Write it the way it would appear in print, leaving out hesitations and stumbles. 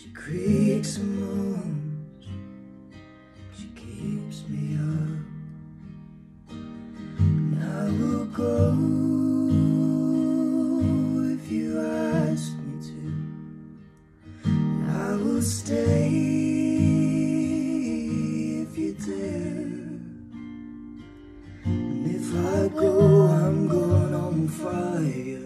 creaks and moans, she keeps me up, and I will go if you ask me to, and I will stay if you dare, and if I go, I'm going on fire.